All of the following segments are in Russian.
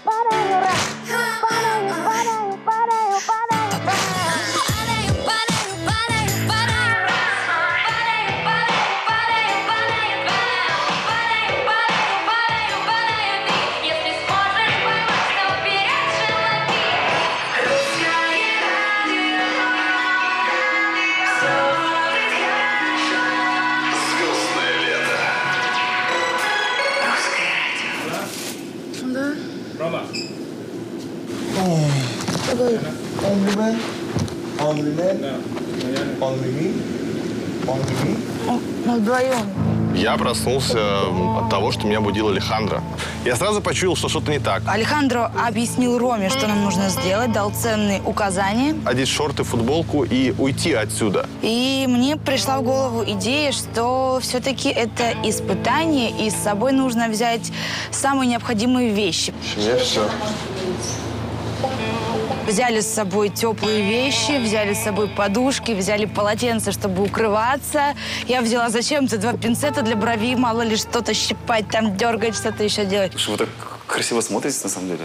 Я проснулся от того, что меня будил Алехандро. Я сразу почуял, что что-то не так. Алехандро объяснил Роме, что нам нужно сделать, дал ценные указания. Одеть шорты, футболку и уйти отсюда. И мне пришла в голову идея, что все-таки это испытание, и с собой нужно взять самые необходимые вещи. Я все. Взяли с собой теплые вещи, взяли с собой подушки, взяли полотенце, чтобы укрываться. Я взяла зачем-то 2 пинцета для бровей, мало ли что-то щипать, там дергать, что-то еще делать. Слушай, вы так красиво смотритесь, на самом деле.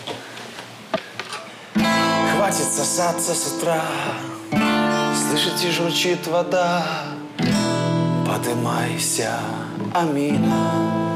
Хватит сосаться с утра, слышите, журчит вода. Подымайся, Амина.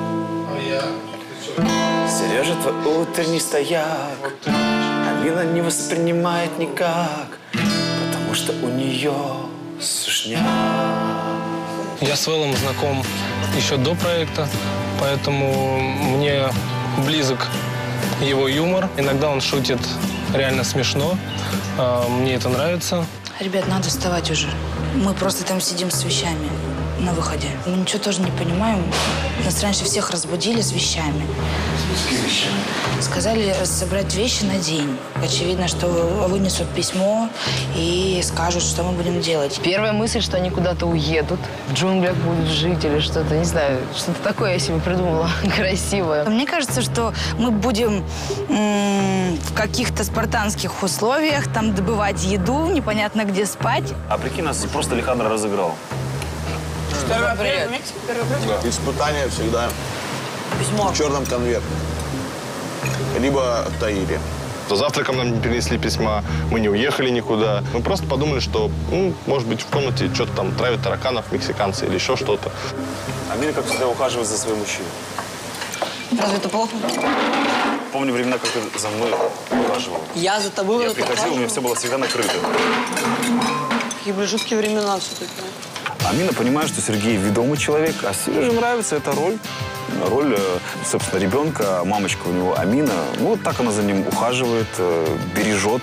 Сережа, твой утренний стояк Амина не воспринимает никак, потому что у нее сушняк. Я с Вэллом знаком еще до проекта, поэтому мне близок его юмор. Иногда он шутит реально смешно. Мне это нравится. Ребят, надо вставать уже. Мы просто там сидим с вещами на выходе. Мы ничего тоже не понимаем. Нас раньше всех разбудили с вещами. С какими вещами? Сказали собрать вещи на день. Очевидно, что вынесут письмо и скажут, что мы будем делать. Первая мысль, что они куда-то уедут, в джунглях будут жить или что-то, не знаю, что-то такое я себе придумала красивое. Мне кажется, что мы будем в каких-то спартанских условиях, там добывать еду, непонятно где спать. А прикинь, нас просто Алехандро разыграл. Привет. Да. Испытание всегда Письмо. в черном конверте. Либо в Таире. За завтраком нам не принесли письма, мы не уехали никуда. Мы просто подумали, что, может быть, в комнате что-то там травят тараканов, мексиканцы или еще что-то. Амина, как всегда, ухаживает за своим мужчиной. Разве это плохо? Помню времена, как ты за мной ухаживала. Я за тобой Я приходил, у меня все было всегда накрыто. Какие были жуткие времена все-таки. Амина понимает, что Сергей ведомый человек, а Сереже нравится эта роль. Роль, собственно, ребенка, мамочка у него Амина. Ну, вот так она за ним ухаживает, бережет.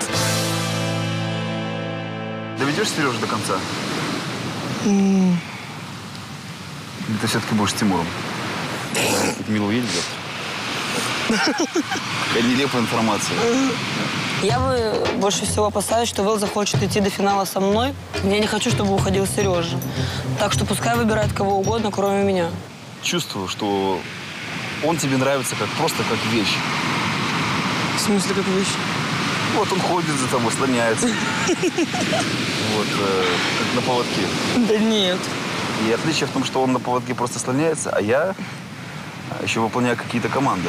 Доведешь Сережу до конца? Или ты все-таки будешь с Тимуром? Мила уедет завтра? Какая нелепая информация. Я бы больше всего опасаюсь, что Вэл захочет идти до финала со мной. Я не хочу, чтобы уходил Сережа. Так что пускай выбирает кого угодно, кроме меня. Чувствую, что он тебе нравится просто как вещь. В смысле, как вещь? Вот он ходит за тобой, слоняется. Вот, как на поводке. Да нет. И отличие в том, что он на поводке просто слоняется, а я еще выполняю какие-то команды.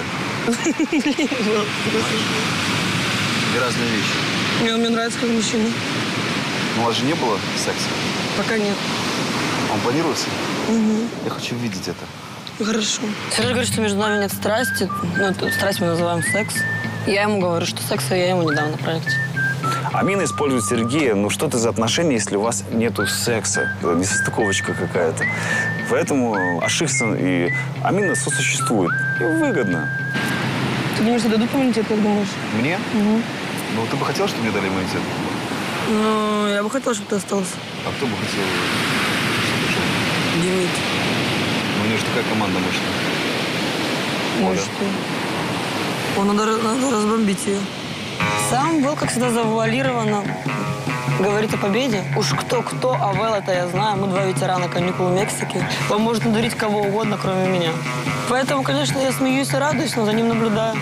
И разные вещи. Мне нравится как мужчина. Ну, у вас же не было секса? Пока нет. Он планируется? Угу. Я хочу видеть это. Хорошо. Сережа говорит, что между нами нет страсти. Ну, эту страсть мы называем секс. Я ему говорю, что секса я ему не дам на проекте. Амина использует Сергея. Ну, что это за отношения, если у вас нету секса? Несостыковочка какая-то. Поэтому Ашихсан и Амина сосуществуют. И выгодно. Ты думаешь, я дадут иммунитет, как думаешь? Мне? Угу. Ну, ты бы хотел, чтобы мне дали иммунитет? Ну, я бы хотела, чтобы ты остался. А кто бы хотел, чтобы ушел? Демид. Ну, у него же такая команда мощная. Ну что? Надо разбомбить ее. Сам Вэл, как всегда, завуалированно говорит о победе. Уж кто-кто, а Вэл это я знаю. Мы 2 ветерана каникул в Мексике. Он может надурить кого угодно, кроме меня. Поэтому, конечно, я смеюсь и радуюсь, но за ним наблюдаю.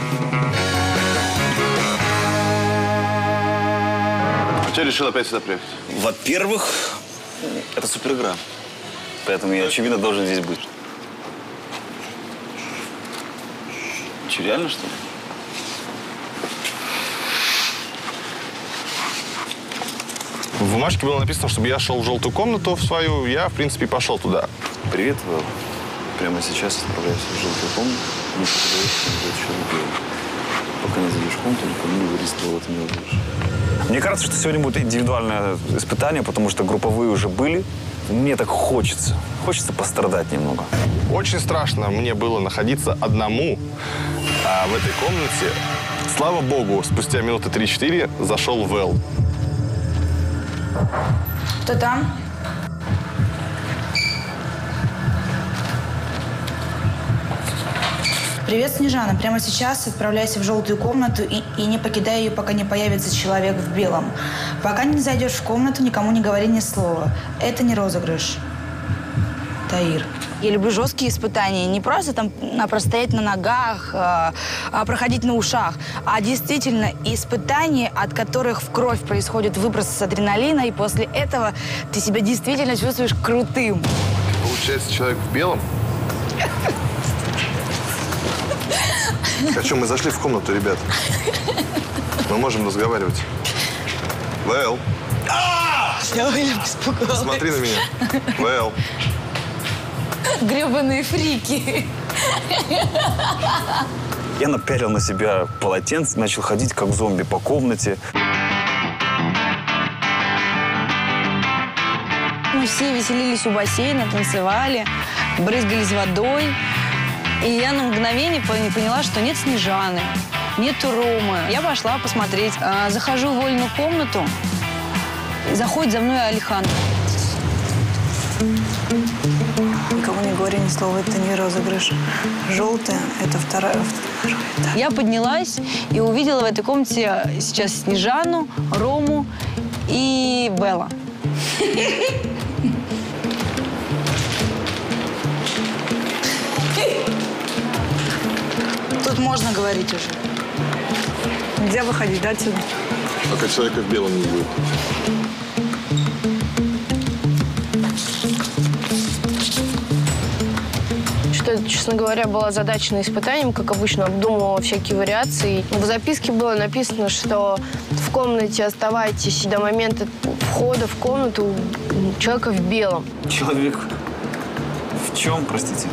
Почему решил опять сюда приехать? Во-первых, это суперигра. Поэтому я, очевидно, должен здесь быть. Че, реально, что ли? В бумажке было написано, чтобы я шел в желтую комнату в свою. Я, в принципе, пошел туда. Привет, Вэл. Прямо сейчас отправляюсь в желтую комнату. Не будет еще рублей. Пока не зайдешь в комнату, никому не говори, что ты не увидишь. Мне кажется, что сегодня будет индивидуальное испытание, потому что групповые уже были. Мне так хочется. Хочется пострадать немного. Очень страшно мне было находиться одному в этой комнате. Слава богу, спустя минуты 3-4 зашел Вэл. Кто там? Привет, Снежана. Прямо сейчас отправляйся в желтую комнату и не покидай ее, пока не появится человек в белом. Пока не зайдешь в комнату, никому не говори ни слова. Это не розыгрыш. Таир. Я люблю жесткие испытания. Не просто там стоять на ногах, проходить на ушах, а действительно испытания, от которых в кровь происходит выброс адреналина, и после этого ты себя действительно чувствуешь крутым. Получается, человек в белом? А что, мы зашли в комнату, ребят. Мы можем разговаривать. Вэл. Я испугалась. Смотри на меня. Вэл. Гребаные фрики. Я напялил на себя полотенце, начал ходить как зомби по комнате. Мы все веселились у бассейна, танцевали, брызгались водой. И я на мгновение поняла, что нет Снежаны, нету Ромы. Я пошла посмотреть. Захожу в вольную комнату. Заходит за мной Алихан. Никому не говори ни слова, это не розыгрыш. Желтая – это вторая. Я поднялась и увидела в этой комнате сейчас Снежану, Рому и Белла. Тут можно говорить уже. Нельзя выходить, да, отсюда? Пока человека в белом не будет. Что, честно говоря, была задача испытанием, как обычно, обдумывала всякие вариации. В записке было написано, что в комнате оставайтесь до момента входа в комнату человека в белом. Человек в чем, простите?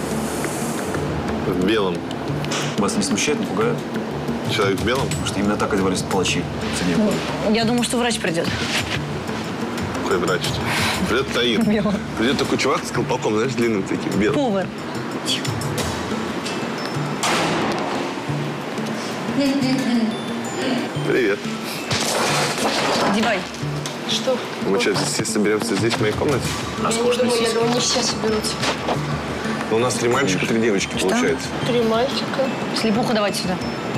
В белом. Вас не смущает, не пугает? Человек в белом? Потому что именно так одевались палачи в цене. Я думаю, что врач придет. Какой врач? Придет Таир. Придет такой чувак с колпаком, знаешь, длинным таким, белым. Повар. Привет. Одевай. Что? Мы что, все соберемся здесь, в моей комнате? Я думаю, не все соберутся. Но у нас 3 мальчика, 3 девочки, получается. 3 мальчика. Слепуху давайте сюда.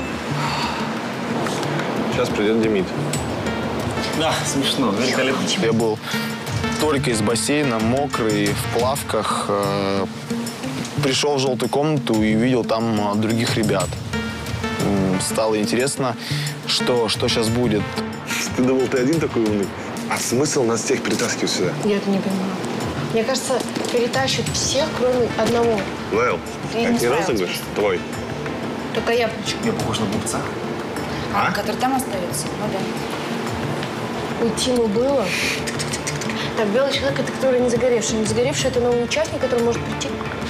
Сейчас придет Демид. Да, смешно, великолепно. Я был только из бассейна, мокрый, в плавках. Пришел в желтую комнату и увидел там других ребят. Стало интересно, что сейчас будет. Ты думал, ты один такой умный? А смысл нас всех перетаскивать сюда? Я это не понимаю. Мне кажется, перетащат всех, кроме одного. Вэл, Ты это не не розыгрыш? Твой. Только я причем. Я похож на глупца. Который там остается? Ну да. Уйти ему было. Так, белый человек – это который не загоревший. Не загоревший – это новый участник, который может прийти.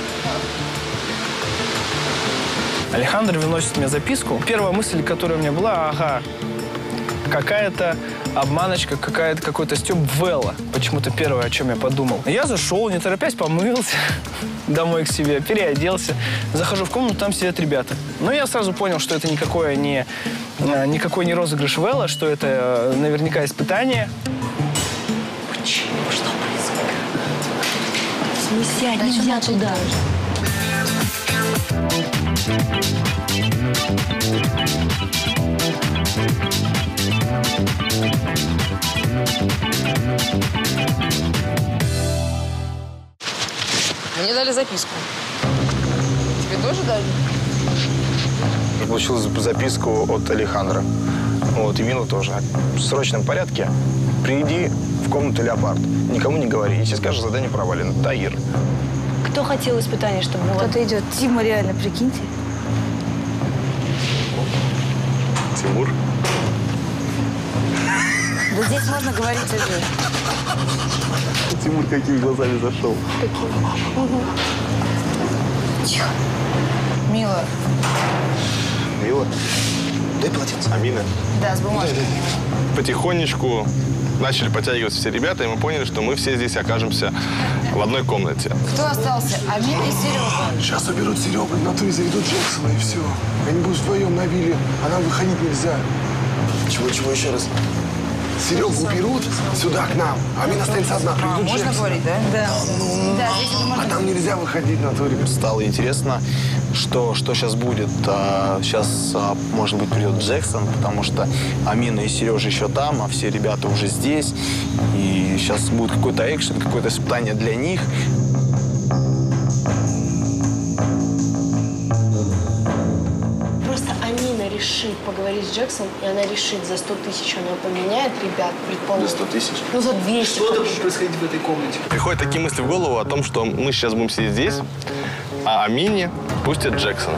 Алехандро выносит мне записку. Первая мысль, которая у меня была, ага, какая-то обманочка, какой-то стёб Вэлла. Почему-то первое, о чем я подумал. Я зашел, не торопясь, помылся домой к себе, переоделся. Захожу в комнату, там сидят ребята. Но я сразу понял, что это никакой не розыгрыш Вэлла, что это наверняка испытание. Почему? Что происходит? Нельзя туда. Мне дали записку. Тебе тоже дали? Я получил записку от Алехандро. Вот, и Мину тоже. В срочном порядке приди в комнату «Леопард». Никому не говори. Если скажешь, задание провалено. Таир. Кто хотел испытание, чтобы было? Кто-то идет. Тима, реально, прикиньте. Тимур. Да здесь можно говорить уже. Тимур какими глазами зашел? Тихо. Мила. Мила. Дай полотенце. Амина. Да, с бумажкой. Потихонечку начали подтягиваться все ребята, и мы поняли, что мы все здесь окажемся в одной комнате. Кто остался? Амина и Серега. Сейчас уберут Серегу, на то и заведут Джексона, и все. Они будут вдвоем на вилле, а нам выходить нельзя. Чего еще раз? Серегу уберут сюда, к нам. Амина останется одна, приведут Можно Джексона. говорить, да? Да. Да, здесь уже можно. А там нельзя выходить на то, ребят. Стало интересно, что сейчас будет. Сейчас, может быть, придет Джексон, потому что Амина и Сережа еще там, а все ребята уже здесь. И сейчас будет какой-то экшен, какое-то испытание для них. Просто Амина решит поговорить с Джексоном, и она решит, за 100 тысяч она поменяет ребят, предположим. За 100 тысяч? Ну, за 200. Что будет происходить в этой комнате? Приходят такие мысли в голову о том, что мы сейчас будем сидеть здесь, а Амине пустят Джексона.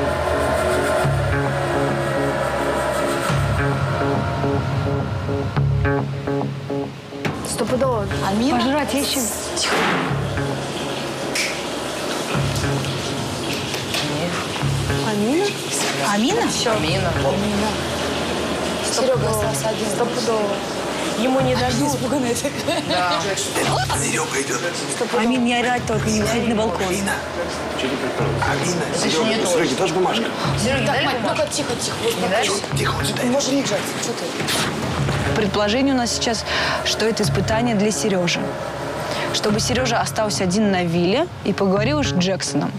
Стопудово. Амина? Пожрать еще. Амина? Амина? Амина. Серега остался один. Стопудово. Ему не дадут. Испуганная такая. Да. Серега идет. Амин, не орать только, не выходи на балкон. Амина, Это еще не то. Сереге тоже бумажка. Серега, Так, дай Мать, бумажку. ну-ка, тихо, тихо. Не дашь? Тихо, вот сюда. Можешь не жать. Что ты? Предположение у нас сейчас, что это испытание для Сережи. Чтобы Сережа остался один на вилле и поговорил с Джексоном.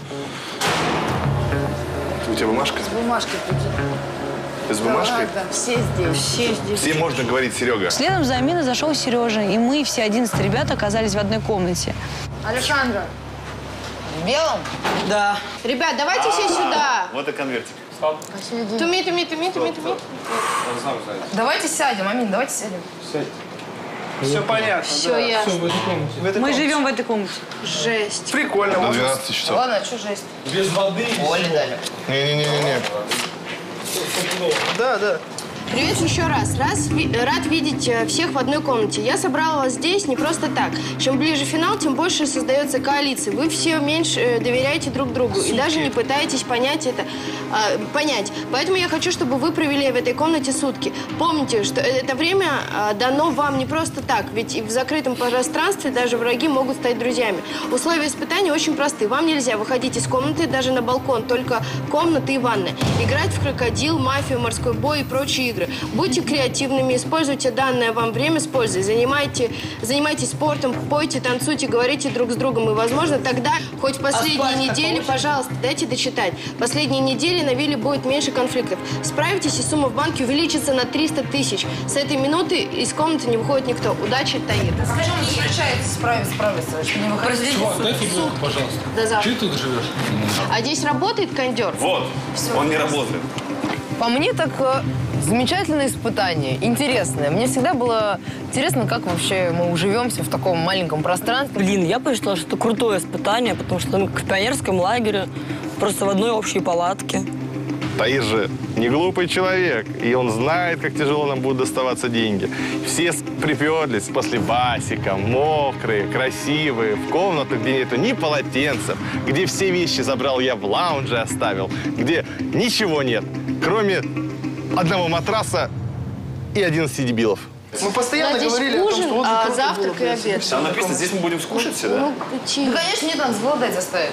У тебя бумажка? С бумажкой приди. С бумажкой? Да, все здесь. Все здесь. Все можно говорить, Серега. Следом за Аминой зашел Сережа, и мы, все 11 ребят, оказались в одной комнате. Александра. В белом? Да. Ребят, давайте все сюда. Вот и конвертик. Туми. Давайте сядем, Амин, давайте сядем. Все понятно. Все, ясно. Мы живем в этой комнате. Жесть. Прикольно. До можно 12 часов. Ладно, а что жесть? Без воды. Оли дали. Не-не-не-не. Да. Привет еще раз. Рад видеть всех в одной комнате. Я собрала вас здесь не просто так. Чем ближе финал, тем больше создается коалиция. Вы все меньше доверяете друг другу и даже не пытаетесь понять. Поэтому я хочу, чтобы вы провели в этой комнате сутки. Помните, что это время дано вам не просто так, ведь и в закрытом пространстве даже враги могут стать друзьями. Условия испытания очень просты. Вам нельзя выходить из комнаты даже на балкон, только комната и ванная. Играть в крокодил, мафию, морской бой и прочие игры. Будьте креативными, используйте данное вам время с пользой. Занимайтесь спортом, пойте, танцуйте, говорите друг с другом. И, возможно, тогда, хоть в последние недели, пожалуйста, дайте дочитать. Последние недели на вилле будет меньше конфликтов. Справитесь, и сумма в банке увеличится на 300 тысяч. С этой минуты из комнаты не выходит никто. Удачи, Таир. Скажи, он не решается справиться, что не выходить. Чувак, дай фигурку, пожалуйста. До завтра. Ты тут живешь? А здесь работает кондер? Вот, он не работает. По мне так замечательное испытание, интересное. Мне всегда было интересно, как вообще мы уживемся в таком маленьком пространстве. Блин, я посчитала, что это крутое испытание, потому что мы в пионерском лагере, просто в одной общей палатке. Таир же не глупый человек, и он знает, как тяжело нам будут доставаться деньги. Все приперлись после басика, мокрые, красивые, в комнату, где нету ни полотенцев, где все вещи забрал я в лаунже оставил, где ничего нет, кроме одного матраса и 11 дебилов. Мы постоянно Здесь говорили о том, ужин, что возле комнаты завтрак было, и обед. Там написано, здесь мы будем скушать все, да? Ну, Ну, конечно, нет, надо сголодать заставить.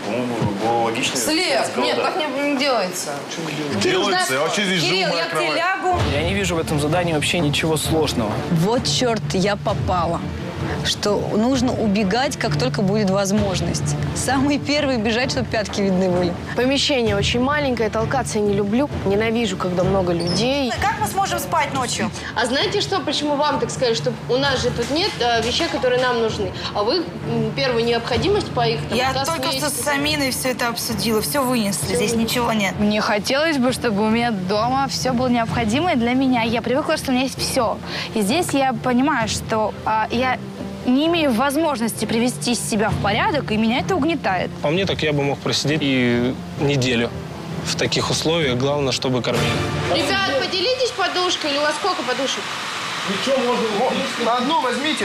Было логично. След, нет, так не делается. Делается, я вообще здесь живу, Кирилл, моя я к тебе кровать. лягу. Я не вижу в этом задании вообще ничего сложного. Вот черт, я попала. Что нужно убегать, как только будет возможность. Самый первый бежать, чтобы пятки видны были. Помещение очень маленькое, толкаться я не люблю. Ненавижу, когда много людей. Как мы сможем спать ночью? А знаете что, почему вам так сказали, что у нас же тут нет вещей, которые нам нужны, а вы первую необходимость по их там, Я таскаете. только что с Аминой все это обсудила, все вынесли, здесь ничего нет. Мне хотелось бы, чтобы у меня дома все было необходимое для меня. Я привыкла, что у меня есть все. И здесь я понимаю, что я не имею возможности привести себя в порядок, и меня это угнетает. По мне, так я бы мог просидеть и неделю в таких условиях. Главное, чтобы кормили. Ребят, поделитесь подушкой, или у вас сколько подушек? На одну возьмите.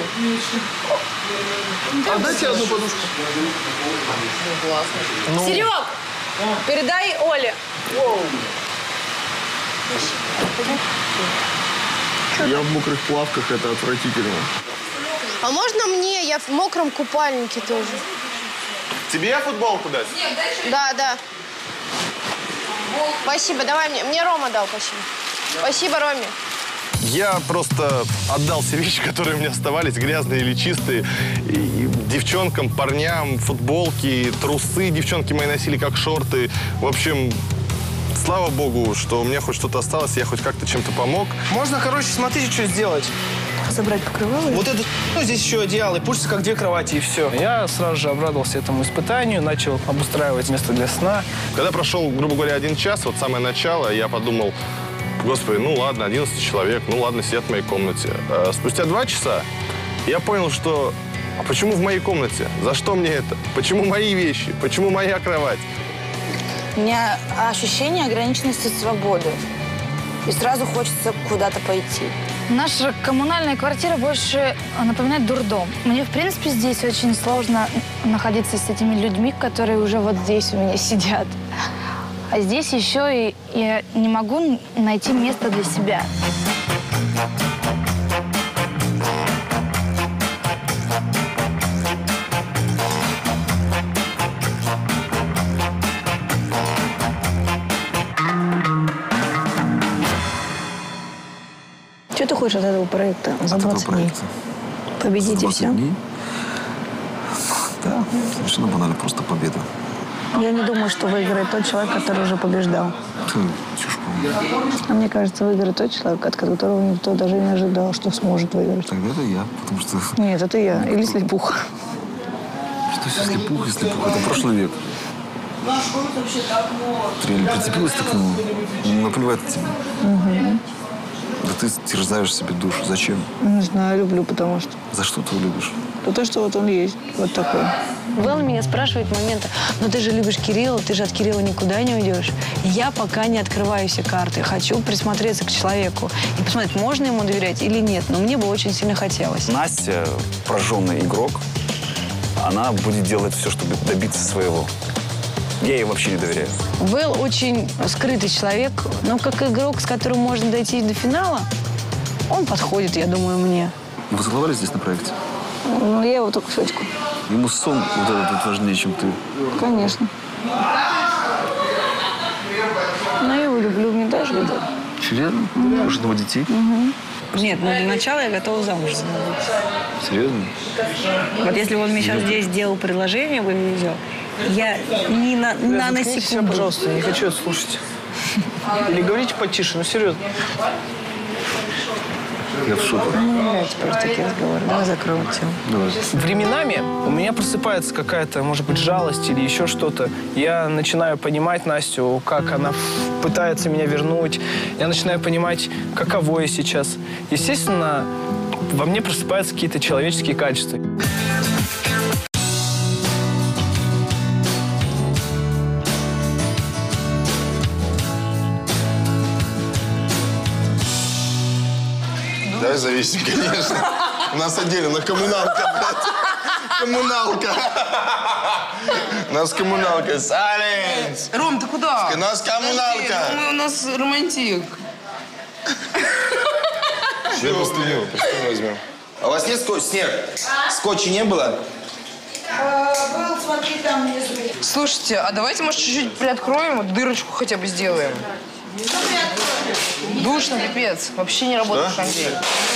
Отдайте одну подушку. Серег, передай Оле. Я в мокрых плавках, это отвратительно. А можно мне? Я в мокром купальнике тоже. Тебе футболку дать? Да. Спасибо, давай мне. Мне Рома дал, спасибо. Спасибо, Роме. Я просто отдал все вещи, которые у меня оставались, грязные или чистые. И девчонкам, парням, футболки, трусы девчонки мои носили как шорты. В общем, слава богу, что у меня хоть что-то осталось, я хоть как-то чем-то помог. Можно, короче, смотрите, что сделать. Собрать покрывало? Вот это, здесь еще одеяло, и пусть как 2 кровати, и все. Я сразу же обрадовался этому испытанию, начал обустраивать место для сна. Когда прошел, грубо говоря, 1 час, вот самое начало, я подумал, господи, ну ладно, 11 человек, ну ладно, сидят в моей комнате. Спустя 2 часа я понял, что а почему в моей комнате? За что мне это? Почему мои вещи? Почему моя кровать? У меня ощущение ограниченности свободы. И сразу хочется куда-то пойти. Наша коммунальная квартира больше напоминает дурдом. Мне, в принципе, здесь очень сложно находиться с этими людьми, которые уже вот здесь у меня сидят. А здесь еще и я не могу найти место для себя. Что ты хочешь от этого проекта? За 20 дней. Победить и все? Дней? Да, совершенно банально, просто победа. Я не думаю, что выиграет тот человек, который уже побеждал. А мне кажется, выиграет тот человек, от которого никто даже не ожидал, что сможет выиграть. Тогда это я, потому что... Нет, это я. Или слепуха. Что если слепуха? Слепуха — это прошлый век. Ты реально прицепилась так к нему? Наплевать на тебя. Угу. Да ты терзаешь себе душу. Зачем? Не знаю, люблю, потому что. За что ты его любишь? Потому что вот он есть. Вот такой. Вэл меня спрашивает момента, но ты же любишь Кирилла, ты же от Кирилла никуда не уйдешь. Я пока не открываю все карты. Хочу присмотреться к человеку и посмотреть, можно ему доверять или нет. Но мне бы очень сильно хотелось. Настя, прожженный игрок, она будет делать все, чтобы добиться своего. Я ей вообще не доверяю. Вэл очень скрытый человек, но как игрок, с которым можно дойти до финала, он подходит, я думаю, мне. Вы целовались здесь на проекте? Ну, я его только в щечку. Ему сон вот этот вот важнее, чем ты. Конечно. Но я его люблю, мне даже любовь. Серьезно? Хочешь этого детей? Угу. Нет, ну для начала я готова замуж за него. Серьезно? Вот если бы он мне сейчас здесь сделал предложение, бы не взял, я ни на секунду. Пожалуйста, не хочу это слушать. Или говорите потише, ну серьезно. Я в шоке. Мне не нравятся просто такие разговоры. Давай закроем тему. Давай. Временами у меня просыпается какая-то, может быть, жалость или еще что-то. Я начинаю понимать Настю, как она пытается меня вернуть. Я начинаю понимать, каково я сейчас. Естественно, во мне просыпаются какие-то человеческие качества. Давай зависим, конечно. У нас отдельно коммуналка, блядь. Коммуналка. У нас коммуналка. Сайленс. Ром, ты куда? У нас коммуналка. У нас романтик. Я постелил, просто возьмем. А у вас нет снег? Скотча не было? Был, смотри, там внизу. Слушайте, а давайте, может, чуть-чуть приоткроем, вот дырочку хотя бы сделаем. Душно, пипец. Вообще не работает кондей.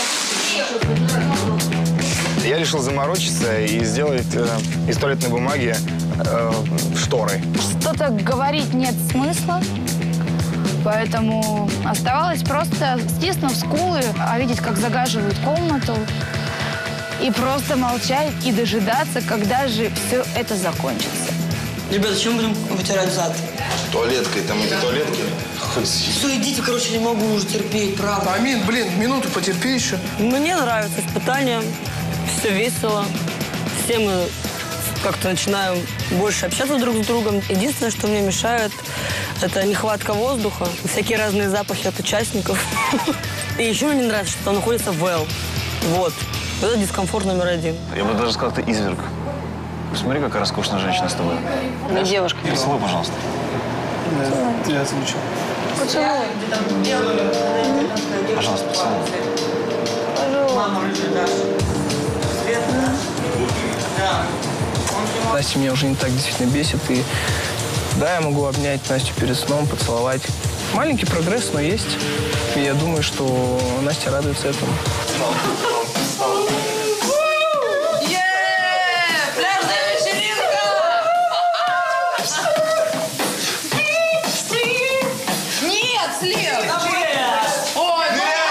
Я решил заморочиться и сделать из туалетной бумаги шторы. Что-то говорить нет смысла, поэтому оставалось просто, стиснув скулы, а видеть, как загаживают комнату, и просто молчать и дожидаться, когда же все это закончится. Ребята, чем будем вытирать зад? Туалеткой, там эти туалетки. Все, идите, короче, не могу уже терпеть, правда. Амин, блин, минуту потерпи еще. Мне нравится испытание, все весело. Все мы как-то начинаем больше общаться друг с другом. Единственное, что мне мешает, Это нехватка воздуха, всякие разные запахи от участников. И еще мне не нравится, что там находится Вэл. Вот. Это дискомфорт номер один. Я бы даже сказал, ты изверг. Посмотри, какая роскошная женщина с тобой. Не девушка. Поцелуй, пожалуйста. Ты озвучил. Поцелуй. Пожалуйста, поцелуй. Настя меня уже не так действительно бесит. И да, я могу обнять Настю перед сном, поцеловать. Маленький прогресс, но есть. И я думаю, что Настя радуется этому. Пляжная вечеринка! Нет, слева! Ой,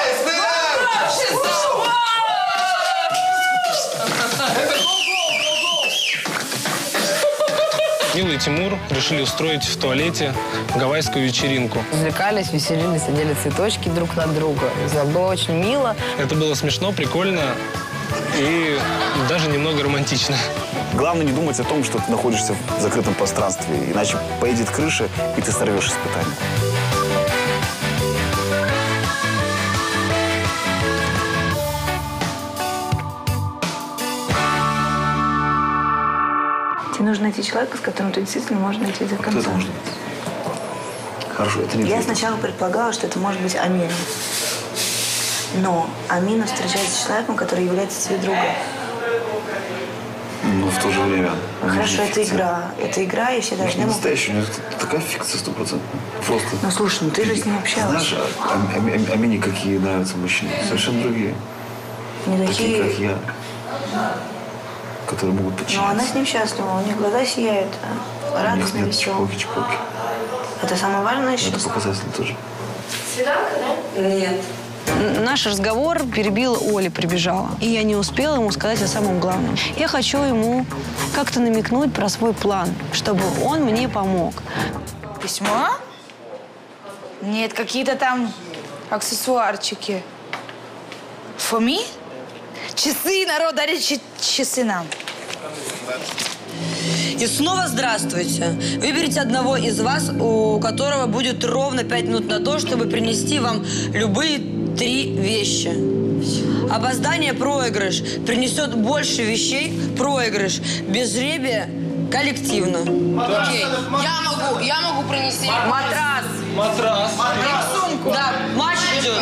Мила и Тимур решили устроить в туалете гавайскую вечеринку. Развлекались, веселились, одели цветочки друг на друга. Не знаю, было очень мило. Это было смешно, прикольно и даже немного романтично. Главное не думать о том, что ты находишься в закрытом пространстве, иначе поедет крыша, и ты сорвешь испытание. Тебе нужно найти человека, с которым ты действительно можешь найти до конца. Кто это может быть? Хорошо, это не Я ты. сначала предполагала, что это может быть Амина. Но Амина встречается с человеком, который является тебе другом. Но в то же время... Хорошо, это игра. Это игра, и все Это должны... не настоящий, у него такая фикция 100%. Просто. Ну, слушай, ну ты же с ним общалась. Знаешь, Амине какие нравятся мужчины? Совершенно другие. Не Такие, такие... как я. Которые могут Но подчиняться. она с ним счастлива, у них глаза сияют. У них Радостно, нет весело. чпоки-чпоки. Это самое важное Это счастье. показатель тоже. Свиданка, да? Нет. Наш разговор перебила Оля, прибежала. И я не успела ему сказать о самом главном. Я хочу ему как-то намекнуть про свой план, чтобы он мне помог. Письмо? Нет, какие-то там аксессуарчики. Фоми? Часы, народ, дарит часы нам. И снова здравствуйте. Выберите одного из вас, у которого будет ровно 5 минут на то, чтобы принести вам любые 3 вещи. Опоздание – проигрыш. Принесет больше вещей – проигрыш. Без жребия – коллективно. Окей. Я могу принести матрас. Матрас. Сумку. Да, матч идет.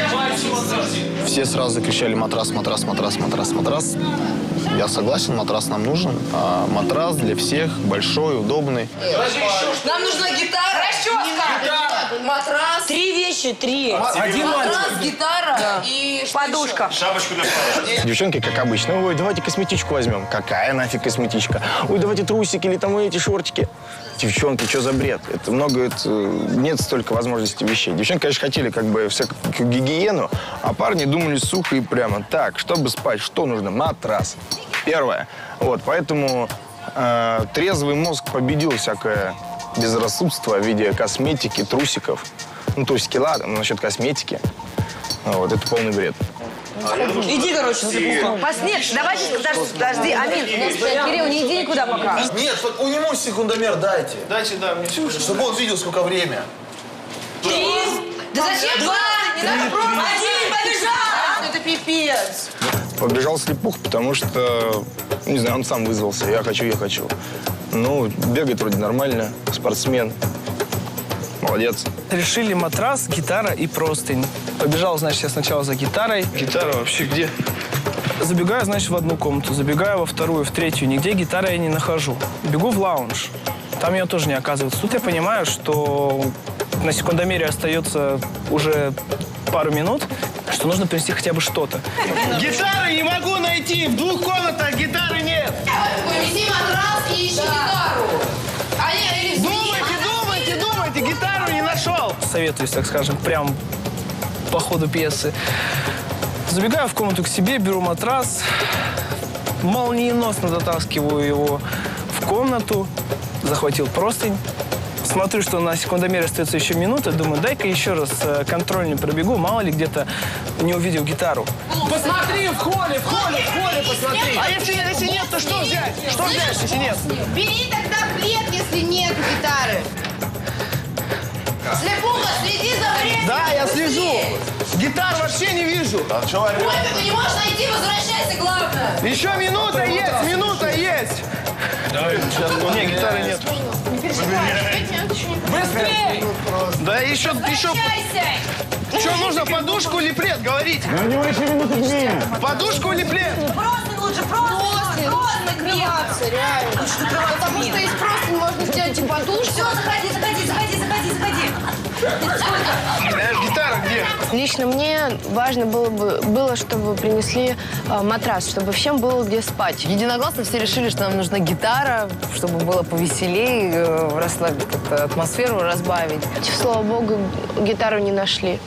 Все сразу закричали матрас, матрас, матрас, матрас, матрас. Я согласен, матрас нам нужен. А матрас для всех большой, удобный. Нам нужна гитара. Расческа. Матрас. 3 вещи, 3. Матрас, гитара и подушка. Шапочку для пары. Девчонки, как обычно, ой, давайте косметичку возьмем. Какая нафиг косметичка? Ой, давайте трусики или там эти шортики. Девчонки, что за бред? Это нет столько возможностей вещей. Девчонки, конечно, хотели как бы всякую гигиену, а парни думали сухо и прямо. Так, чтобы спать, что нужно? Матрас. Первое. Вот, поэтому трезвый мозг победил всякое безрассудство в виде косметики, трусиков. Ну, трусики, ладно, но насчет косметики. Вот, это полный бред. Иди, короче, за пухом. Нет, давайте, подожди, Амин. Кирилл, не иди никуда пока. Нет, чтобы у него секундомер дайте. Дайте, да, мне секунду. Чтобы он видел, сколько время. 3, Да зачем? 2, Не надо просто. 1, побежал! Это пипец. Побежал слепух, потому что, не знаю, он сам вызвался. Я хочу. Ну, бегает вроде нормально, спортсмен. Молодец. Решили матрас, гитара и простынь. Побежал, значит, я сначала за гитарой. Гитара вообще где? Забегаю, значит, в одну комнату, забегаю во вторую, в третью. Нигде гитары я не нахожу. Бегу в лаунж. Там ее тоже не оказывается. Тут я понимаю, что на секундомере остается уже пару минут, что нужно принести хотя бы что-то. Гитары не могу найти! В 2 комнатах гитары нет! Принеси матрас и ищи гитару. Думайте, гитару не нашел! Советуюсь, так скажем, прям по ходу пьесы. Забегаю в комнату к себе, беру матрас, молниеносно дотаскиваю его в комнату, захватил простынь. Смотрю, что на секундомере остается еще минута, думаю, дай-ка еще раз контрольный пробегу, мало ли где-то не увидел гитару. Посмотри в холле посмотри! А если нет, то что взять? Что взять, если нет? Бери тогда плед, если нет гитары. Слепуха! Слепуха, следи за временем! Да, я слежу! Гитар вообще не вижу! Ой, ты не можешь найти, возвращайся, главное! Еще минута есть, минута есть! Не, гитары нет. Не переживай, Быстрей! Да еще... Что, нужно подушку или плед? Говорите. У него еще минуты 2. Подушку или плед? Просто лучше, просто накрываться, реально. Потому что из просто можно сделать и подушку. Все, заходи. Гитара где? Лично мне важно было, чтобы принесли матрас, чтобы всем было где спать. Единогласно все решили, что нам нужна гитара, чтобы было повеселее, расслабить как-то атмосферу, разбавить. Слава богу, гитару не нашли.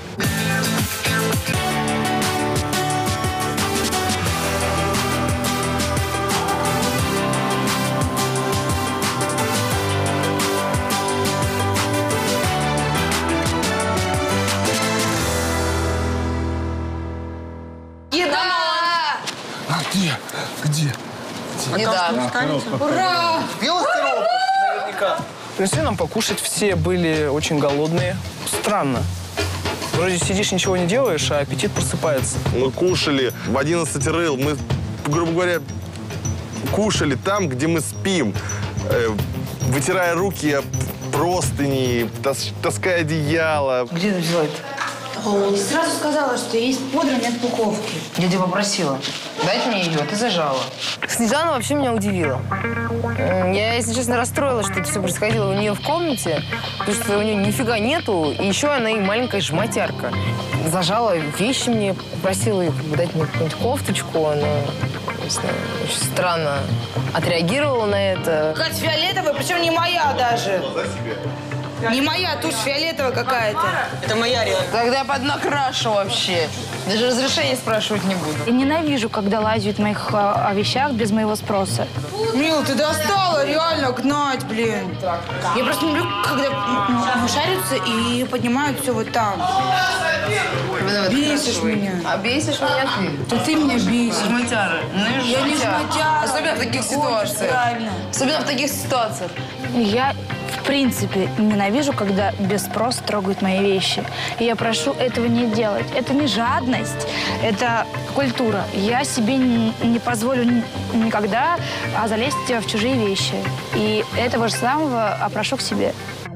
Где? Еда. Ура! Наверняка. Принесли нам покушать, все были очень голодные. Странно. Вроде сидишь, ничего не делаешь, а аппетит просыпается. Мы кушали в 11 рыл. Мы, грубо говоря, кушали там, где мы спим. Вытирая руки об простыни, таская одеяло. Где ты взяла это? Сразу сказала, что есть пудра, нет пуховки. Я тебя попросила. Дать мне ее, ты зажала. Снежана вообще меня удивила. Я, если честно, расстроилась, что это все происходило у нее в комнате, потому что у нее нифига нету, и еще она и маленькая жматярка. Зажала вещи мне, попросила ее дать мне какую-нибудь кофточку, она, не знаю, очень странно отреагировала на это. Какая-то фиолетовая, причем не моя даже. Не моя, тушь фиолетовая какая-то. Это моя реально. Тогда я поднакрашу вообще. Даже разрешения спрашивать не буду. Я ненавижу, когда лазят в моих вещах без моего спроса. Мил, ты достала реально гнать, блин. Я просто не люблю, когда шарятся и поднимают все вот там. Бесишь меня. А бесишь меня ты? Да ты меня бесишь. Жматяра. Я не жматяра. Особенно в таких ситуациях. Правильно. Особенно в таких ситуациях. Я, в принципе, ненавижу, когда без спроса трогают мои вещи. И я прошу этого не делать. Это не жадность, это культура. Я себе не позволю никогда залезть в чужие вещи. И этого же самого прошу к себе.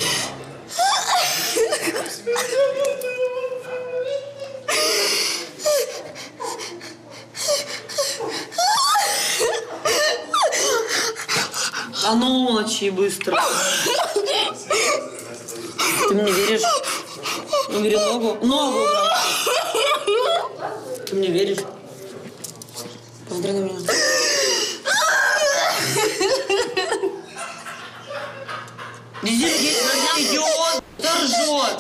А ну, молчи быстро. Ты мне веришь? Убери ногу. Ногу убрал. Ты мне веришь? Посмотри на меня. Идиот! Кто ржет?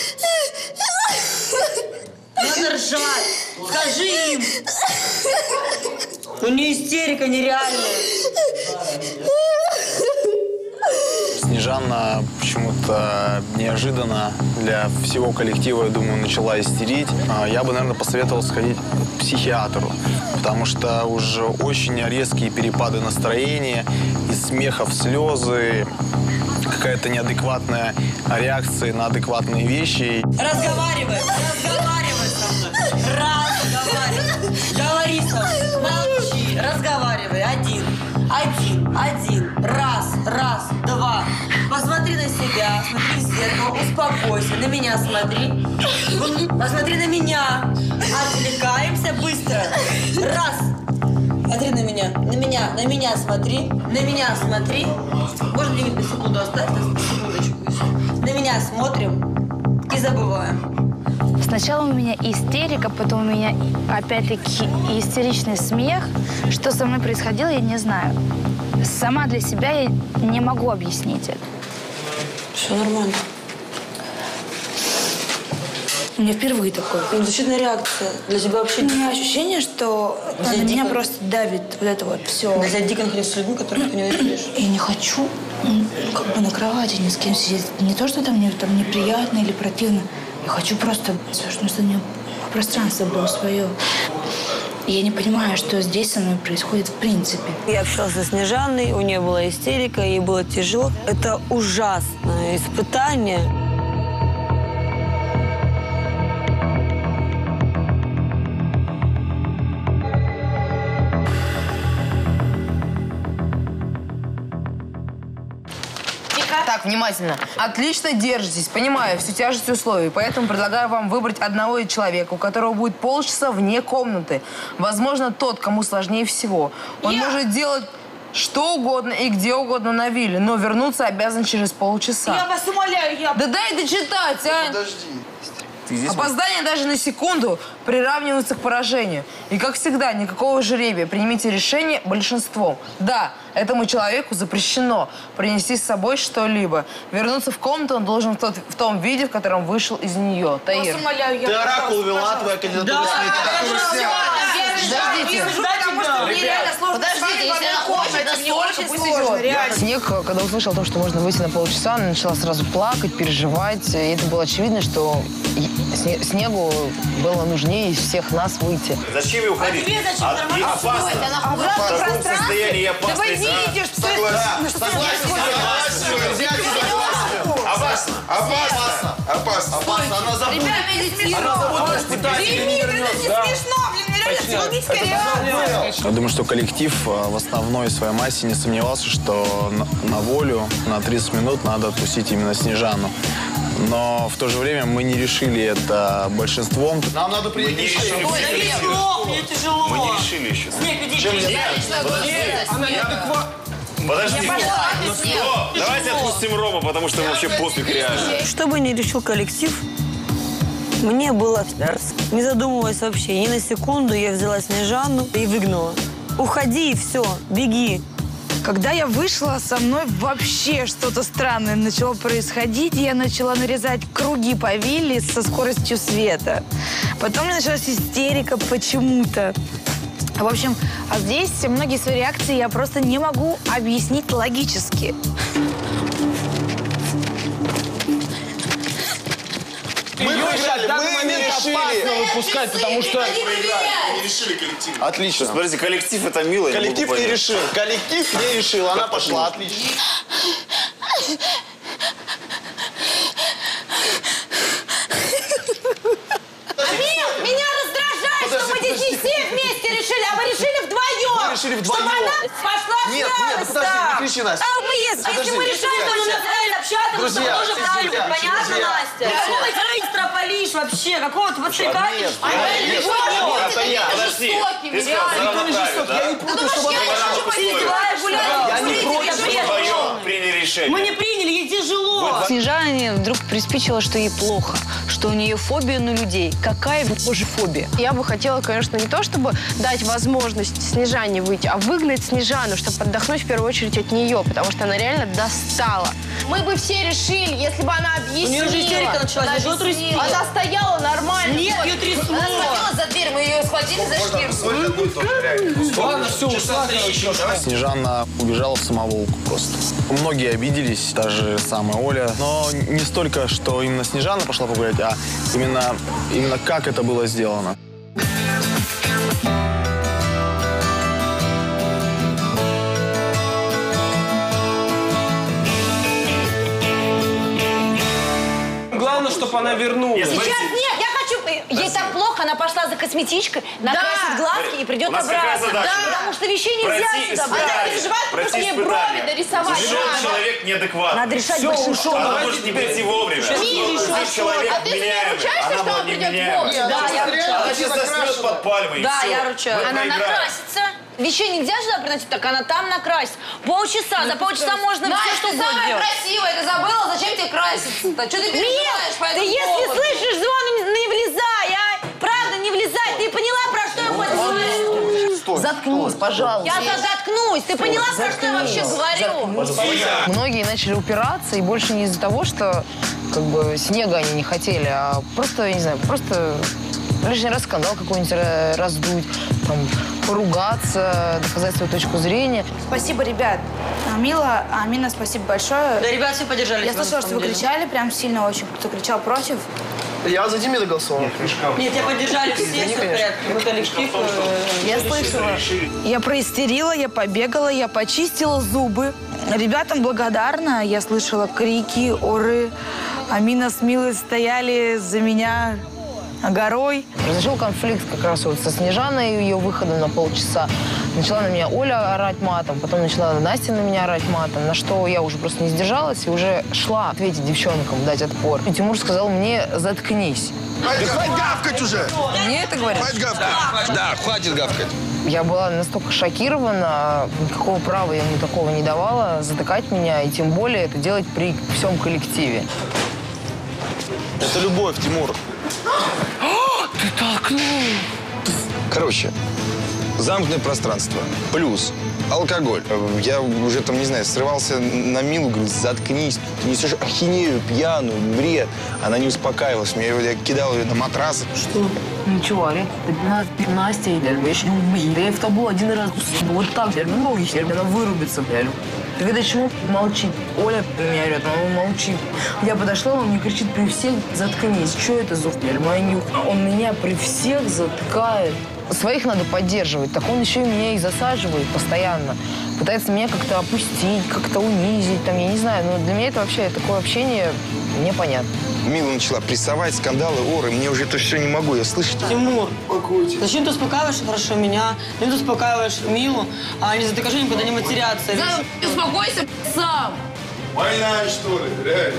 Надо ржать. Скажи им. У нее истерика нереальная. Снежана почему-то неожиданно для всего коллектива, я думаю, начала истерить. Я бы, наверное, посоветовал сходить к психиатру, потому что уже очень резкие перепады настроения, из смеха в слезы, какая-то неадекватная реакция на адекватные вещи. Разговаривай со мной. Разговаривай. Говори со мной. Молчи. Разговаривай. Один. Раз, два. Посмотри на себя, смотри в зеркало, успокойся, на меня смотри. Посмотри на меня. Отвлекаемся быстро. Раз. Смотри на меня смотри. На меня смотри. Можно лимит на секунду оставить? Секундочку еще. На меня смотрим и забываем. Сначала у меня истерика, потом у меня опять-таки истеричный смех. Что со мной происходило, я не знаю. Сама для себя я не могу объяснить это. Все нормально. У меня впервые такое. Защитная реакция. Для тебя вообще... У меня ощущение, что на меня просто давит вот это вот все. Для тебя дико находиться с людьми, которых ты не веришь. Я не хочу как бы на кровати ни с кем сидеть. Не то, что мне там неприятно или противно. Я хочу просто, чтобы у меня пространство было свое. И я не понимаю, что здесь со мной происходит в принципе. Я общалась со Снежаной, у нее была истерика, ей было тяжело. Это ужасное испытание. внимательно. Отлично держитесь, понимаю всю тяжесть условий, поэтому предлагаю вам выбрать одного человека, у которого будет полчаса вне комнаты. Возможно, тот, кому сложнее всего. Он может делать что угодно и где угодно на вилле, но вернуться обязан через полчаса. Я вас умоляю, Да дай дочитать, а! Подожди. Опоздание даже на секунду приравнивается к поражению. И, как всегда, никакого жребия. Примите решение большинством. Да, этому человеку запрещено принести с собой что-либо. Вернуться в комнату он должен в том виде, в котором вышел из нее. Таир. Вас умоляю, я Ты оракул вела, твоя кандидатура Подождите. Подождите, если она хочет, настолько пусть идет. Снег, когда услышал о том, что можно выйти на полчаса, она начала сразу плакать, переживать. И это было очевидно, что Снегу было нужнее из всех нас выйти. Зачем ей уходить? А тебе зачем нормально опасно. В таком состоянии опасно. Да вы видите, что Опасно. Она забудет. Ребята, это смешно. Дмитрий, это не смешно. Блин, реально психологическая реакция. Я думаю, что коллектив в основной своей массе не сомневался, что на волю на 30 минут надо отпустить именно Снежану. Но в то же время мы не решили это большинством. Нам надо принять решение. Мне тяжело. Мы не решили еще. Снег, иди. Она неадекватна. Подожди. Давайте отпустим Рома, потому что вообще пофиг реально. Что бы ни решил коллектив, мне было не задумываясь вообще. Ни на секунду я взяла Снежану и выгнала. Уходи, и все, беги. Когда я вышла, со мной вообще что-то странное начало происходить. Я начала нарезать круги по вилле со скоростью света. Потом началась истерика почему-то. В общем, а здесь многие свои реакции я просто не могу объяснить логически. Мы в данный момент опасно выпускать, потому что... Не решили коллектив. Отлично. Смотрите, коллектив это мило. Коллектив не решил. Коллектив не решил. Она пошла. Отлично. Меня раздражает, что мы здесь не все вместе решили, а мы решили вдвоем. Мы решили вдвоем. Чтобы она пошла Нет, смелость, подожди, да. не кричи, Настя. А мы, если мы решаем, то нужно правильно общаться, Друзья, нужно тоже правильно, друзья, понятно, друзья. Настя? Какого ты экстраполишь вообще? Какого ты подстрекаешь? Это я. Подожди. Ты сказал, Я не против, чтобы она... Я не вдвоем приняли решение. Мы не приняли, ей тяжело. Снежане вдруг приспичило, что ей плохо, что у нее фобия на людей. Какая боже фобия? Я бы хотела, конечно, не то, чтобы дать возможность Снежане выйти, а выгнать Снежану, чтобы отдохнуть в первую очередь от нее, потому что она реально достала. Мы бы все решили, если бы она объяснила. У нее же истерика началась, что трясти? Она стояла нормально. Нет, ее трясло. Она схватилась за дверь, мы ее схватили за шкирку. Ладно, все, ушла, короче. Снежана убежала в самоволку просто. Многие обиделись, даже самая Оля. Но не столько, что именно Снежана пошла погулять, а именно как это было сделано. Главное, чтобы она вернулась. Сейчас нет, я хочу... Ей так плохо, она пошла за косметичкой, накрасит глазки и придет обратно. Да, потому что вещей нельзя сюда брать. Она переживает, потому что мне брови дорисовать. Человек неадекватный. Надо решать большинство. Она может не прийти вовремя. А ты за нее ручаешься, что она придет вовремя? Да, я ручаюсь. Она сейчас заснет под пальмой. Да, я ручаюсь. Она накрасится. Вещей нельзя сюда приносить, так она там накрасит. Полчаса, за полчаса можно все, что угодно самая делать. красивая, ты забыла? Зачем тебе краситься-то? Что ты переживаешь по Нет, ты этому если поводу? слышишь звон, не влезай, а? Правда, не влезай. Ты поняла, про что я говорю? Заткнись, пожалуйста. Я заткнусь. Ты поняла, про что я вообще говорю? Многие начали упираться, и больше не из-за того, что как бы снега они не хотели, а просто, я не знаю, просто лишний раз скандал какой-нибудь раздуть, там, поругаться, доказать свою точку зрения. Спасибо, ребят. Мила, Амина, спасибо большое. Да, ребят, все поддержали. Я слышала, что вы кричали, прям сильно очень. Кто кричал против? Я за Демида голосовал. Нет, тебя поддержали все, все в порядке. Мы коллектив. Я слышала. Я проистерила, я побегала, я почистила зубы. Ребятам благодарна. Я слышала крики, оры. Амина с Милой стояли за меня горой. Произошел конфликт как раз вот со Снежаной, ее выходом на полчаса. Начала на меня Оля орать матом, потом начала Настя на меня орать матом, на что я уже просто не сдержалась и уже шла ответить девчонкам, дать отпор. И Тимур сказал мне: заткнись. Хватит гавкать уже! Мне это говорят? Хватит гавкать! Да, хватит гавкать. Я была настолько шокирована, никакого права я ему такого не давала, затыкать меня, и тем более это делать при всем коллективе. Это любовь, Тимур. Ты толкнул. Короче, замкнутое пространство. Плюс алкоголь. Я уже там, не знаю, срывался на Милу, говорю: заткнись, ты несешь ахинею, пьяную, бред. Она не успокаивалась. Я кидал ее на матрас. Что? Ничего, Настя, я еще не умею. Я в табло один раз вот так, она вырубится, Ты когда чего молчит? Оля меня орет, она молчит. Я подошла, он мне кричит при всех: заткнись. Что это за Он меня при всех заткает. Своих надо поддерживать, так он еще и меня и засаживает постоянно. Пытается меня как-то опустить, как-то унизить, там, я не знаю. Но для меня это вообще такое общение непонятно. Мила начала прессовать, скандалы, оры. Мне уже это все не могу, я слышу. Тимур, зачем ты успокаиваешь хорошо меня? Зачем ты успокаиваешь Милу, а они за такое никуда не матерятся? Успокойся сам. Больная, что ли? Реально.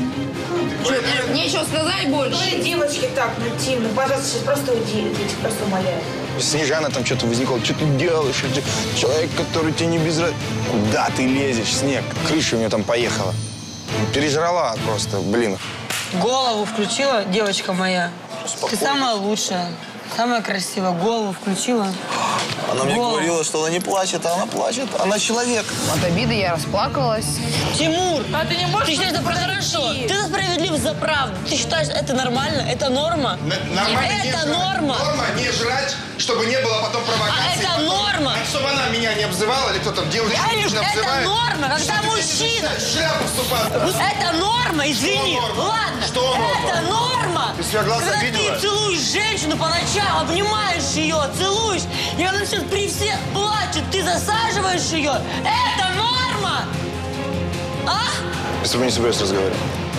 Нечего сказать больше. Девочки, так, Тим, пожалуйста, сейчас просто уйди, я тебя просто умоляю. Снежана там что-то возникла. Что ты делаешь? Человек, который тебе не безразличен. Куда ты лезешь, Снег? Крыша у меня там поехала. Пережрала просто, блин. Голову включила, девочка моя. Ты самая лучшая, самая красивая. Голову включила. Она мне говорила, что она не плачет, а она плачет. Она человек. От обиды я расплакалась. Тимур, А ты не можешь... ты считаешь это хорошо? Ты за справедливость, за правду. Ты считаешь, это нормально? Это норма? Нормально это норма. Норма не жрать, чтобы не было потом провокаций. А это норма. Чтобы она меня не обзывала, или кто там девушка не обзывает. Это норма, когда мужчина... Шляпу вступает. Это норма, извини. Ладно. Что норма? Это норма. Ты себя глаз обидела? Когда ты целуешь женщину по ночам, обнимаешь ее, целуешь, и она сейчас при всех плачет, ты засаживаешь ее. Это норма. А? Я с тобой не собираюсь разговаривать.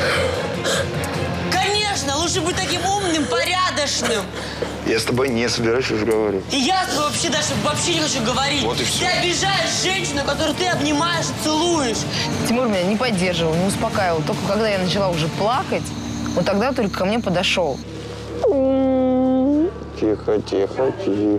Конечно, лучше быть таким умным, порядочным. Я с тобой не собираюсь разговаривать. И я с тобой вообще даже вообще не хочу говорить. Вот и все. Ты обижаешь женщину, которую ты обнимаешь и целуешь. Тимур меня не поддерживал, не успокаивал. Только когда я начала уже плакать, вот тогда только ко мне подошел. Тихо, тихо, тихо.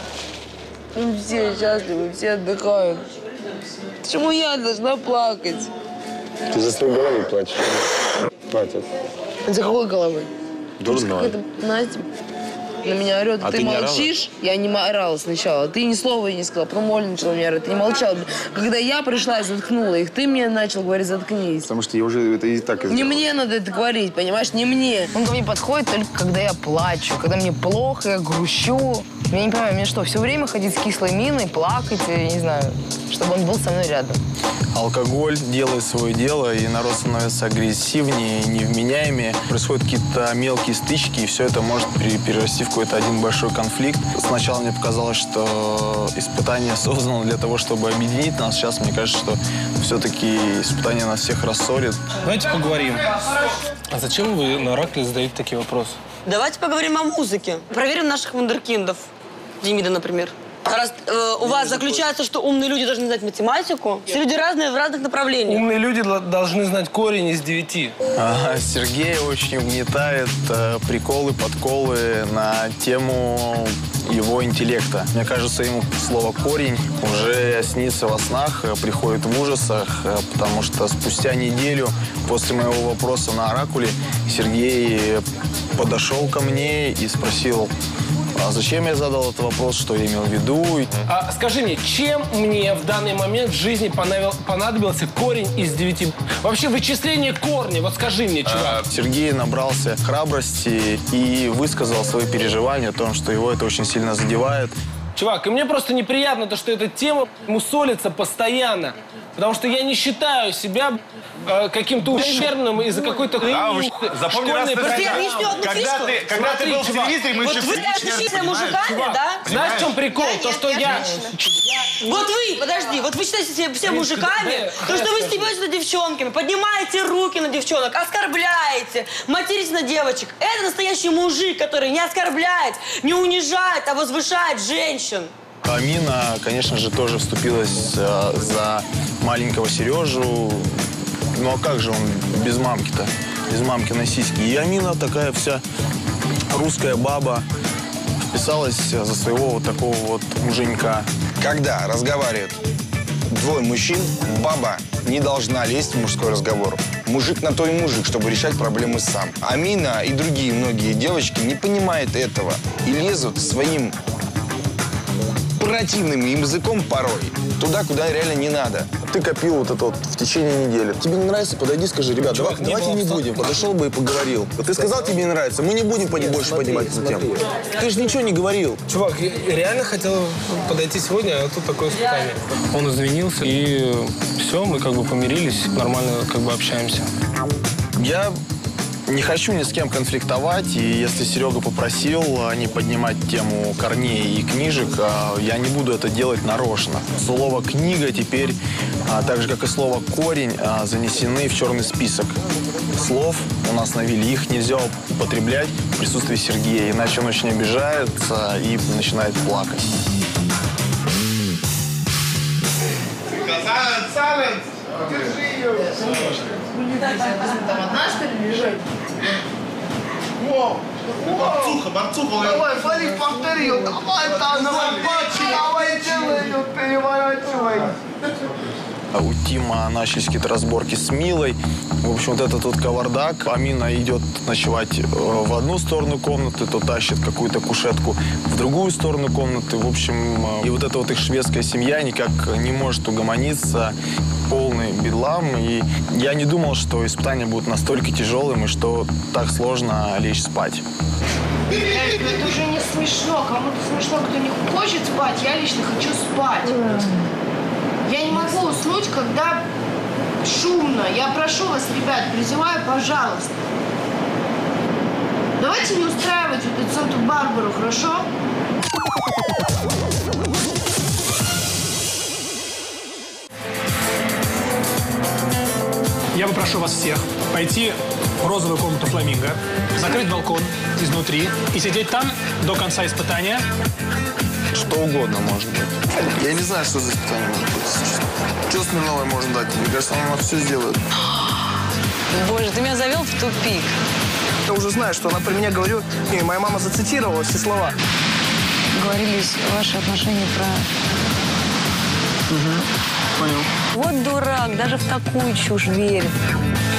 Все счастливы, все отдыхают. Почему я должна плакать? Ты за своей головой плачешь. Хватит. За какой головой? Дурной. Настя на меня орет, А ты не молчишь? Я не орала сначала. Ты ни слова не сказала, потом Оля начала меня орать. Ты не молчал. Когда я пришла и заткнула их, ты мне начал говорить: заткнись. Потому что я уже это и так Не мне надо это говорить, понимаешь? Не мне. Он ко мне подходит только когда я плачу, когда мне плохо, я грущу. Я не понимаю, мне что, все время ходить с кислой миной, плакать, я не знаю, чтобы он был со мной рядом. Алкоголь делает свое дело, и народ становится агрессивнее, невменяемее. Происходят какие-то мелкие стычки, и все это может перерасти в какой-то один большой конфликт. Сначала мне показалось, что испытание создано для того, чтобы объединить нас. Сейчас мне кажется, что все-таки испытание нас всех рассорит. Давайте поговорим. А зачем вы на Оракле задаете такие вопросы? Давайте поговорим о музыке. Проверим наших вундеркиндов. Демида, например. Раз у вас заключается, что умные люди должны знать математику, все люди разные в разных направлениях. Умные люди должны знать корень из 9. Сергей очень угнетает приколы, подколы на тему его интеллекта. Мне кажется, ему слово «корень» уже снится во снах, приходит в ужасах, потому что спустя неделю после моего вопроса на Оракуле Сергей подошел ко мне и спросил: а зачем я задал этот вопрос, что я имел в виду? А скажи мне, чем мне в данный момент в жизни понадобился корень из 9? Вообще вычисление корня, вот скажи мне, чувак. Сергей набрался храбрости и высказал свои переживания о том, что его это очень сильно задевает. Чувак, и мне просто неприятно то, что эта тема мусолится постоянно. Потому что я не считаю себя каким-то ущербным из-за какой-то запомни раз, когда ты был в телевизоре, мы еще... Вот вы относитесь мужиками, да? Знаешь, в чем прикол? То, что я... Вот вы, подожди, вот вы считаете себя все мужиками, то, что вы стебетесь над девчонками, поднимаете руки на девчонок, оскорбляете, материтесь на девочек. Это настоящий мужик, который не оскорбляет, не унижает, а возвышает женщин. Амина, конечно же, тоже вступилась за маленького Сережу. Ну а как же он без мамки-то? Без мамкиной сиськи. И Амина такая вся русская баба вписалась за своего вот такого вот муженька. Когда разговаривают двое мужчин, баба не должна лезть в мужской разговор. Мужик на то и мужик, чтобы решать проблемы сам. Амина и другие многие девочки не понимают этого и лезут своим противным языком порой туда, куда реально не надо. Ты копил вот это вот в течение недели. Тебе не нравится? Подойди, скажи, ребят, давайте не будем. Подошел бы и поговорил. Ты сказал, тебе не нравится, мы не будем больше поднимать эту тему. Ты же ничего не говорил. Чувак, я реально хотел подойти сегодня, а тут такое испытание. Он извинился, и все, мы как бы помирились, нормально как бы общаемся. Я не хочу ни с кем конфликтовать, и если Серега попросил не поднимать тему корней и книжек, я не буду это делать нарочно. Слово «книга» теперь, так же как и слово «корень», занесены в черный список слов. У нас навели, их нельзя употреблять в присутствии Сергея, иначе он очень обижается и начинает плакать. Держи ее. Там одна, что ли, лежит? Борцуха. Давай, вали, повтори ее. Давай, там, давай, делай ее, переворачивай. У Тима начались какие-то разборки с Милой. В общем, вот этот вот кавардак. Амина идет ночевать в одну сторону комнаты, то тащит какую-то кушетку в другую сторону комнаты. В общем, и вот эта вот их шведская семья никак не может угомониться. Полный бедлам. И я не думал, что испытания будут настолько тяжелым и что так сложно лечь спать. Это уже не смешно. Кому-то смешно, кто не хочет спать. Я лично хочу спать. Я не могу уснуть, когда шумно. Я прошу вас, ребят, призываю, пожалуйста. Давайте не устраивать вот эту Санту-Барбару, хорошо? Я попрошу вас всех пойти в розовую комнату «Фламинго», закрыть балкон изнутри и сидеть там до конца испытания. Что угодно может быть. Я не знаю, что за испытание может быть. Что Смирновой можно дать? Мне кажется, она все сделает. Боже, ты меня завел в тупик. Я уже знаю, что она про меня говорила. И моя мама зацитировала все слова. Говорились ваши отношения про... Угу. Понял. Вот дурак, даже в такую чушь верит.